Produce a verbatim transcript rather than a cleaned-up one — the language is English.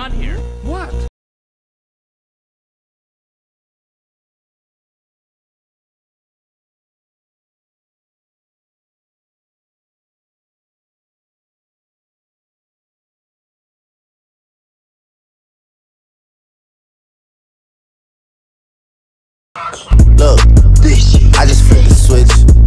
on here? What? Look, I just flipped the switch.